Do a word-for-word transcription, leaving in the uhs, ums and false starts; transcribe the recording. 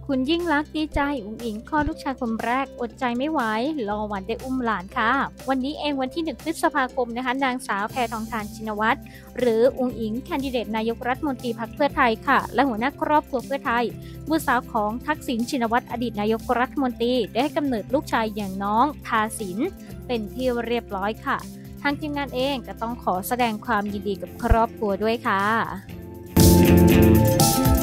คุณยิ่งลักษณ์ดีใจอุ๋งอิงคลอดลูกชายคนแรกอดใจไม่ไหวรอวันได้อุ้มหลานค่ะวันนี้เองวันที่หนึ่งพฤษภาคมนะคะนางสาวแพทองธารชินวัตรหรืออุ๋งอิงแคนดิเดตนายกรัฐมนตรีพรรคเพื่อไทยค่ะและหัวหน้าครอบครัวเพื่อไทยบุตรสาวของทักษิณชินวัตรอดีตนายกรัฐมนตรีได้ให้กำเนิดลูกชายอย่างน้องทาสินเป็นที่เรียบร้อยค่ะทางทีมงานเองก็ต้องขอแสดงความยินดีกับครอบครัวด้วยค่ะ